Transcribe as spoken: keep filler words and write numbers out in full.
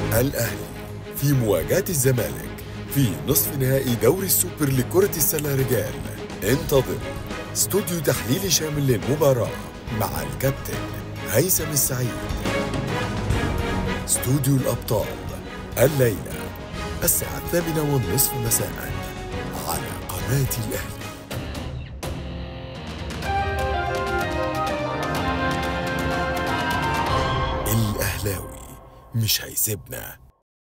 الأهلي في مواجهة الزمالك في نصف نهائي دوري السوبر لكرة السلة رجال. انتظر استوديو تحليلي شامل للمباراة مع الكابتن هيثم السعيد. استوديو الأبطال الليلة الساعة الثامنة والنصف مساء على قناة الأهلي. الأهلاوي مش هيسيبنا.